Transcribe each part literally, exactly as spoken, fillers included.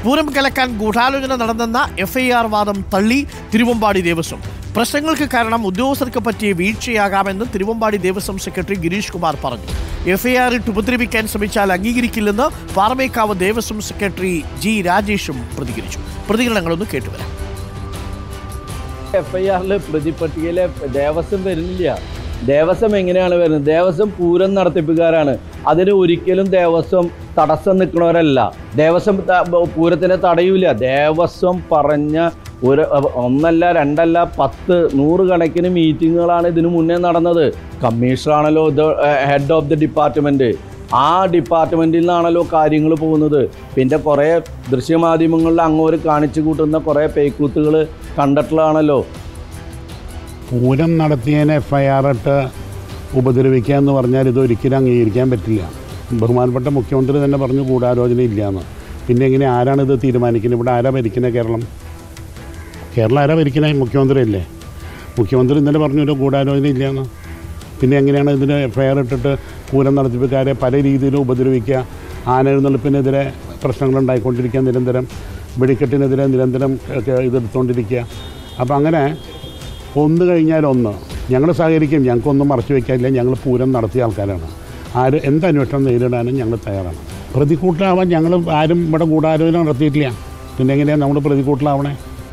പൂരം കലക്കാൻ ഗൂഢാലോചന നടന്നെന്ന F I R വാദം തള്ളി തിരുവമ്പാടി ദേവസ്വം. പ്രശ്നങ്ങൾക്ക് കാരണം ഉദ്യോഗസ്ഥർക്ക് പറ്റിയ വീഴ്ചയാകാമെന്ന് തിരുവമ്പാടി ദേവസ്വം സെക്രട്ടറി ഗിരീഷ് കുമാർ പറഞ്ഞു. എഫ് ഐ ആറിട്ട് ഉപദ്രവിക്കാൻ ശ്രമിച്ചാൽ അംഗീകരിക്കില്ലെന്ന് പാറമേക്കാവ് ദേവസ്വം സെക്രട്ടറി ജി രാജേഷും പ്രതികരിച്ചു. പ്രതികരണങ്ങളൊന്ന് കേട്ടുവരാം. എഫ് ഐ ആറിൽ പ്രതിപട്ടികയിലെ ദേവസ്വം വരുന്നില്ല. ദേവസ്വം എങ്ങനെയാണ് വരുന്നത്? ദേവസ്വം പൂരം നടത്തിപ്പുകാരാണ്. അതിന് ഒരിക്കലും ദേവസ്വം തടസ്സം നിൽക്കുന്നവരല്ല. ദേവസ്വം പൂരത്തിനെ തടയൂല. ദേവസ്വം പറഞ്ഞ ഒരു ഒന്നല്ല രണ്ടല്ല പത്ത് നൂറുകണക്കിന് മീറ്റിങ്ങുകളാണ് ഇതിനു മുന്നേ നടന്നത്. കമ്മീഷണറാണല്ലോ ഇത് ഹെഡ് ഓഫ് ദി ഡിപ്പാർട്ട്മെൻറ്റ്. ആ ഡിപ്പാർട്ട്മെൻറ്റിൽ നിന്നാണല്ലോ കാര്യങ്ങൾ പോകുന്നത്. പിന്നെ കുറേ ദൃശ്യമാധ്യമങ്ങളിൽ അങ്ങോട്ട് കാണിച്ചു കൂട്ടുന്ന കുറേ പേക്കൂത്തുകൾ കണ്ടിട്ടുള്ളതാണല്ലോ. പൂരം നടത്തിയതിനെ എഫ് ഐ ആർ ഇട്ട് ഉപദ്രവിക്കുക എന്ന് പറഞ്ഞാൽ ഇതൊരിക്കലും അംഗീകരിക്കാൻ പറ്റില്ല. ബഹുമാനപ്പെട്ട മുഖ്യമന്ത്രി തന്നെ പറഞ്ഞു ഗൂഢാലോചന ഇല്ലയെന്ന്. പിന്നെ എങ്ങനെ ആരാണ് ഇത് തീരുമാനിക്കുന്നത്? ഇവിടെ ആരാ ഭരിക്കുന്നത്? കേരളം കേരളം ആരാ ഭരിക്കുന്നത്? മുഖ്യമന്ത്രി അല്ലേ. മുഖ്യമന്ത്രി ഇന്നലെ പറഞ്ഞു ഒരു ഗൂഢാലോചന ഇല്ലയെന്ന്. പിന്നെ എങ്ങനെയാണ് ഇതിന് എഫ് ഐ ആർ ഇട്ടിട്ട് പൂരം നടത്തിപ്പുകാരെ പല രീതിയിലും ഉപദ്രവിക്കുക? ആനെഴുന്നള്ളിപ്പിനെതിരെ പ്രശ്നങ്ങളുണ്ടായിക്കൊണ്ടിരിക്കുക, നിരന്തരം വെടിക്കെട്ടിനെതിരെ നിരന്തരം ഇതെടുത്തുകൊണ്ടിരിക്കുക. അപ്പോൾ അങ്ങനെ ഒന്ന് കഴിഞ്ഞാൽ ഒന്ന് ഞങ്ങൾ സഹകരിക്കും. ഞങ്ങൾക്കൊന്നും മറച്ചു വയ്ക്കാനില്ല. ഞങ്ങൾ പൂരം നടത്തിയ ആൾക്കാരാണ്. ആര് എന്ത് അന്വേഷണം നേരിടാനും ഞങ്ങൾ തയ്യാറാണ്. പ്രതികൂട്ടിലാവാൻ ഞങ്ങൾ ആരും ഇവിടെ ഗൂഢാലോചന നടത്തിയിട്ടില്ല. പിന്നെ എങ്ങനെയാണ് നമ്മൾ പ്രതികൂട്ടിലാവണേ?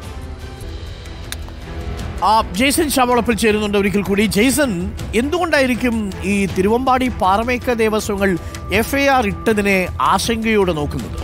ജെയ്സൺ ശാമളപ്പിൽ ചേരുന്നുണ്ട് ഒരിക്കൽ കൂടി. ജെയ്സൺ, എന്തുകൊണ്ടായിരിക്കും ഈ തിരുവമ്പാടി പാറമേക്ക ദേവസ്വങ്ങൾ എഫ് ഐ ആർ ഇട്ടതിനെ ആശങ്കയോടെ നോക്കുന്നത്?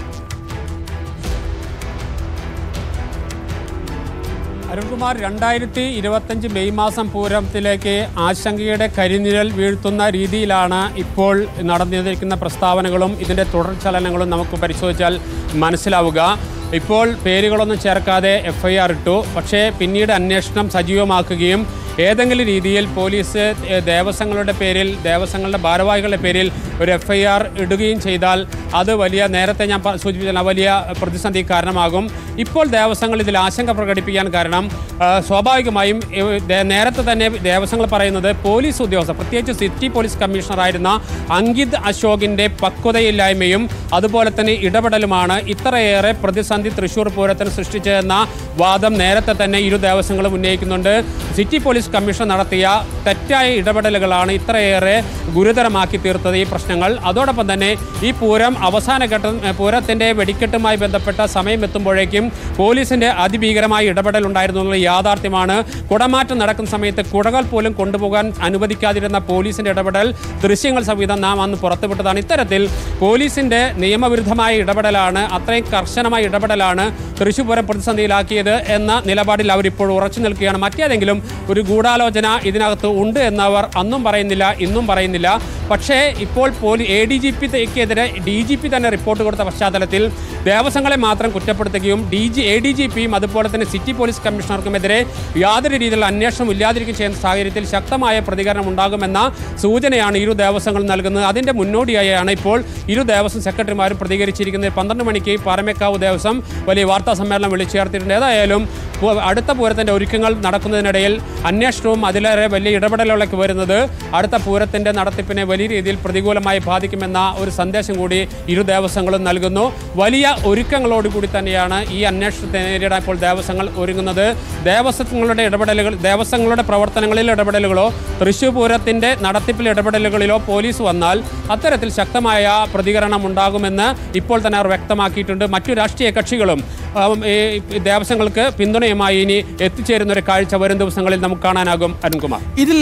അരുൺകുമാർ, രണ്ടായിരത്തി ഇരുപത്തഞ്ച് മെയ് മാസം പൂരത്തിലേക്ക് ആശങ്കയുടെ കരിനിഴൽ വീഴ്ത്തുന്ന രീതിയിലാണ് ഇപ്പോൾ നടന്നിരിക്കുന്ന പ്രസ്താവനകളും ഇതിൻ്റെ തുടർചലനങ്ങളും നമുക്ക് പരിശോധിച്ചാൽ മനസ്സിലാവുക. ഇപ്പോൾ പേരുകളൊന്നും ചേർക്കാതെ എഫ് ഐ ആർ ഇട്ടു. പക്ഷേ പിന്നീട് അന്വേഷണം സജീവമാക്കുകയും ഏതെങ്കിലും രീതിയിൽ പോലീസ് ദേവസ്വങ്ങളുടെ പേരിൽ ദേവസ്വങ്ങളുടെ ഭാരവാഹികളുടെ പേരിൽ ഒരു എഫ് ഐ ആർ ഇടുകയും ചെയ്താൽ അത് വലിയ നേരത്തെ ഞാൻ സൂചിപ്പിച്ച വലിയ പ്രതിസന്ധി കാരണമാകും. ഇപ്പോൾ ദേവസ്വങ്ങൾ ഇതിൽ ആശങ്ക പ്രകടിപ്പിക്കാൻ കാരണം സ്വാഭാവികമായും നേരത്തെ തന്നെ ദേവസ്വങ്ങൾ പറയുന്നത് പോലീസ് ഉദ്യോഗസ്ഥർ, പ്രത്യേകിച്ച് സിറ്റി പോലീസ് കമ്മീഷണറായിരുന്ന അങ്കിത് അശോകിൻ്റെ പക്വതയില്ലായ്മയും അതുപോലെ തന്നെ ഇടപെടലുമാണ് ഇത്രയേറെ പ്രതിസന്ധി തൃശ്ശൂർ പൂരത്തിന് സൃഷ്ടിച്ചതെന്ന വാദം നേരത്തെ തന്നെ ഇരു ദേവസ്വങ്ങളും ഉന്നയിക്കുന്നുണ്ട്. സിറ്റി പോലീസ് കമ്മീഷൻ നടത്തിയ തെറ്റായ ഇടപെടലുകളാണ് ഇത്രയേറെ ഗുരുതരമാക്കി തീർത്തത് ഈ പ്രശ്നങ്ങൾ. അതോടൊപ്പം തന്നെ ഈ പൂരം അവസാന ഘട്ടം പൂരത്തിൻ്റെ വെടിക്കെട്ടുമായി ബന്ധപ്പെട്ട സമയം എത്തുമ്പോഴേക്കും പോലീസിൻ്റെ അതിഭീകരമായ ഇടപെടൽ ഉണ്ടായിരുന്നു എന്നുള്ള യാഥാർത്ഥ്യമാണ്. കുടമാറ്റം നടക്കുന്ന സമയത്ത് കുടകൾ പോലും കൊണ്ടുപോകാൻ അനുവദിക്കാതിരുന്ന പോലീസിൻ്റെ ഇടപെടൽ ദൃശ്യങ്ങൾ സഹിതം നാം അന്ന് പുറത്തുവിട്ടതാണ്. ഇത്തരത്തിൽ പോലീസിൻ്റെ നിയമവിരുദ്ധമായ ഇടപെടലാണ്, അത്രയും കർശനമായ ഇടപെടലാണ് തൃശ്ശൂർ പൂരം പ്രതിസന്ധിയിലാക്കിയത് എന്ന നിലപാടിൽ അവരിപ്പോൾ ഉറച്ചു നിൽക്കുകയാണ്. മറ്റേതെങ്കിലും ഒരു ഗൂഢാലോചന ഇതിനകത്ത് ഉണ്ട് എന്നവർ അന്നും പറയുന്നില്ല, ഇന്നും പറയുന്നില്ല. പക്ഷേ ഇപ്പോൾ പോലീസ് എ ഡി ജി പിക്കെതിരെ ഡി ജി പി തന്നെ റിപ്പോർട്ട് കൊടുത്ത പശ്ചാത്തലത്തിൽ ദേവസ്വങ്ങളെ മാത്രം കുറ്റപ്പെടുത്തുകയും D G A D G പിയും അതുപോലെ തന്നെ സിറ്റി പോലീസ് കമ്മീഷണർക്കുമെതിരെ യാതൊരു രീതിയിലുള്ള അന്വേഷണം ഇല്ലാതിരിക്കുകയും ചെയ്യുന്ന സാഹചര്യത്തിൽ ശക്തമായ പ്രതികരണം ഉണ്ടാകുമെന്ന സൂചനയാണ് ഇരു ദേവസ്വങ്ങൾ നൽകുന്നത്. അതിൻ്റെ മുന്നോടിയായാണ് ഇപ്പോൾ ഇരു ദേവസ്വം സെക്രട്ടറിമാരും പ്രതികരിച്ചിരിക്കുന്നത്. പന്ത്രണ്ട് മണിക്ക് പാറമേക്കാവ് ദേവസ്വം വലിയ വാർത്താ സമ്മേളനം വിളിച്ചു ചേർത്തിട്ടുണ്ട്. ഏതായാലും അടുത്ത പൂരത്തിൻ്റെ ഒരുക്കങ്ങൾ നടക്കുന്നതിനിടയിൽ അന്വേഷണവും അതിലേറെ വലിയ ഇടപെടലുകളൊക്കെ വരുന്നത് അടുത്ത പൂരത്തിൻ്റെ നടത്തിപ്പിനെ വലിയ രീതിയിൽ പ്രതികൂലമായി ബാധിക്കുമെന്ന ഒരു സന്ദേശം കൂടി ഇരു ദേവസ്വങ്ങളും നൽകുന്നു. വലിയ ഒരുക്കങ്ങളോടുകൂടി തന്നെയാണ് ഈ അന്വേഷണത്തെ നേരിടാൻ ഇപ്പോൾ ദേവസ്വങ്ങൾ ഒരുങ്ങുന്നത്. ദേവസ്വങ്ങളുടെ ഇടപെടലുകൾ ദേവസ്വങ്ങളുടെ പ്രവർത്തനങ്ങളിൽ ഇടപെടലുകളോ തൃശ്ശൂർ പൂരത്തിൻ്റെ നടത്തിപ്പിൽ ഇടപെടലുകളിലോ പോലീസ് വന്നാൽ അത്തരത്തിൽ ശക്തമായ പ്രതികരണം ഉണ്ടാകുമെന്ന് ഇപ്പോൾ തന്നെ അവർ വ്യക്തമാക്കിയിട്ടുണ്ട്. മറ്റു രാഷ്ട്രീയ കക്ഷികളും ദേവസ്വങ്ങൾക്ക് പിന്തുണയുമായി ഇനി എത്തിച്ചേരുന്ന ഒരു കാഴ്ച വരും ദിവസങ്ങളിൽ നമുക്ക് കാണാനാകും. അരുൺകുമാർ, ഇതിൽ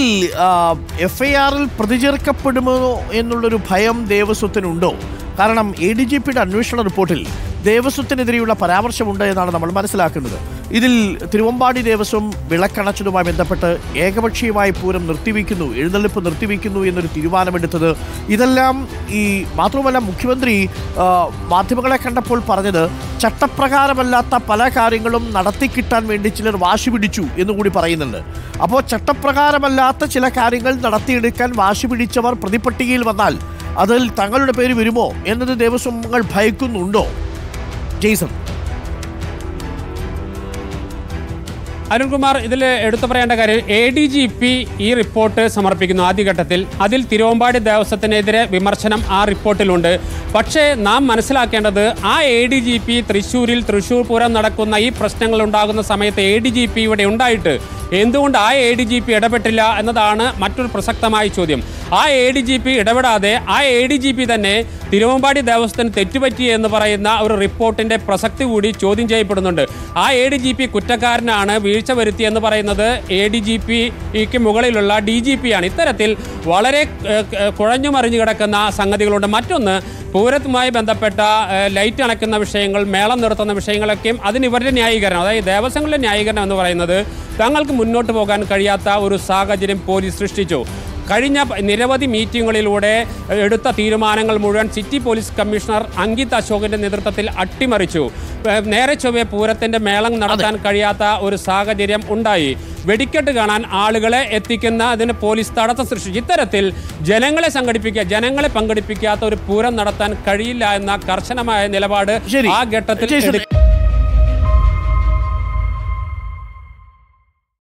എഫ് ഐ ആറിൽ പ്രതിചേർക്കപ്പെടുമോ എന്നുള്ളൊരു ഭയം ദേവസ്വത്തിനുണ്ടോ? കാരണം എ ഡി ജി പിയുടെ അന്വേഷണ റിപ്പോർട്ടിൽ ദേവസ്വത്തിനെതിരെയുള്ള പരാമർശമുണ്ട് എന്നാണ് നമ്മൾ മനസ്സിലാക്കുന്നത്. ഇതിൽ തിരുവമ്പാടി ദേവസ്വം വിളക്കണച്ചതുമായി ബന്ധപ്പെട്ട് ഏകപക്ഷീയമായി പൂരം നിർത്തിവെക്കുന്നു, എഴുന്നള്ളിപ്പ് നിർത്തിവെക്കുന്നു എന്നൊരു തീരുമാനമെടുത്തത്, ഇതെല്ലാം ഈ മാത്രമല്ല മുഖ്യമന്ത്രി മാധ്യമങ്ങളെ കണ്ടപ്പോൾ പറഞ്ഞത് ചട്ടപ്രകാരമല്ലാത്ത പല കാര്യങ്ങളും നടത്തിക്കിട്ടാൻ വേണ്ടി ചിലർ വാശി പിടിച്ചു എന്നുകൂടി പറയുന്നുണ്ട്. അപ്പോൾ ചട്ടപ്രകാരമല്ലാത്ത ചില കാര്യങ്ങൾ നടത്തിയെടുക്കാൻ വാശി പിടിച്ചവർ പ്രതിപട്ടികയിൽ വന്നാൽ അതിൽ തങ്ങളുടെ പേര് വരുമോ എന്നത് ദേവസ്വങ്ങൾ ഭയക്കുന്നുണ്ടോ? ജെയ്സൺ, അരുൺകുമാർ, ഇതിൽ എടുത്തു പറയേണ്ട കാര്യം എ ഡി ജി പി ഈ റിപ്പോർട്ട് സമർപ്പിക്കുന്നു ആദ്യഘട്ടത്തിൽ. അതിൽ തിരുവമ്പാടി ദേവസ്വത്തിനെതിരെ വിമർശനം ആ റിപ്പോർട്ടിലുണ്ട്. പക്ഷേ നാം മനസ്സിലാക്കേണ്ടത് ആ എ ഡി ജി പി തൃശ്ശൂരിൽ തൃശ്ശൂർ പൂരം നടക്കുന്ന ഈ പ്രശ്നങ്ങൾ ഉണ്ടാകുന്ന സമയത്ത് എ ഡി ജി പി ഇവിടെ ഉണ്ടായിട്ട് എന്തുകൊണ്ട് ആ എ ഡി ജി പി ഇടപെട്ടില്ല എന്നതാണ് മറ്റൊരു പ്രസക്തമായ ചോദ്യം. ആ എ ഡി ജി പി ഇടപെടാതെ ആ എ ഡി ജി പി തന്നെ തിരുവമ്പാടി ദേവസ്വത്തിന് തെറ്റുപറ്റി എന്ന് പറയുന്ന ഒരു റിപ്പോർട്ടിന്റെ പ്രസക്തി കൂടി ചോദ്യം ചെയ്യപ്പെടുന്നുണ്ട്. ആ എ ഡി ജി പി കുറ്റക്കാരനാണ്, വീഴ്ച വരുത്തി എന്ന് പറയുന്നത് എ ഡി ജി പിക്ക് മുകളിലുള്ള ഡി ജി പി ആണ്. ഇത്തരത്തിൽ വളരെ കുഴഞ്ഞു മറിഞ്ഞു കിടക്കുന്ന സംഗതികളുണ്ട്. മറ്റൊന്ന്, പൂരത്തുമായി ബന്ധപ്പെട്ട ലൈറ്റ് അണയ്ക്കുന്ന വിഷയങ്ങൾ, മേളം നിർത്തുന്ന വിഷയങ്ങളൊക്കെയും അതിന് ഇവരുടെ ന്യായീകരണം, അതായത് ദേവസ്വങ്ങളുടെ ന്യായീകരണം എന്ന് പറയുന്നത് തങ്ങൾക്ക് മുന്നോട്ട് പോകാൻ കഴിയാത്ത ഒരു സാഹചര്യം പോലീസ് സൃഷ്ടിച്ചു. കഴിഞ്ഞ നിരവധി മീറ്റിങ്ങുകളിലൂടെ എടുത്ത തീരുമാനങ്ങൾ മുഴുവൻ സിറ്റി പോലീസ് കമ്മീഷണർ അങ്കിത് അശോകിൻ്റെ നേതൃത്വത്തിൽ അട്ടിമറിച്ചു. നേരെ ചൊവ്വേ പൂരത്തിൻ്റെ മേളം നടത്താൻ കഴിയാത്ത ഒരു സാഹചര്യം ഉണ്ടായി. വെടിക്കെട്ട് കാണാൻ ആളുകളെ എത്തിക്കുന്ന അതിന് പോലീസ് തടസ്സം സൃഷ്ടിച്ചു. ഇത്തരത്തിൽ ജനങ്ങളെ സംഘടിപ്പിക്കുക ജനങ്ങളെ പങ്കെടുപ്പിക്കാത്ത ഒരു പൂരം നടത്താൻ കഴിയില്ല എന്ന കർശനമായ നിലപാട് ആ ഘട്ടത്തിൽ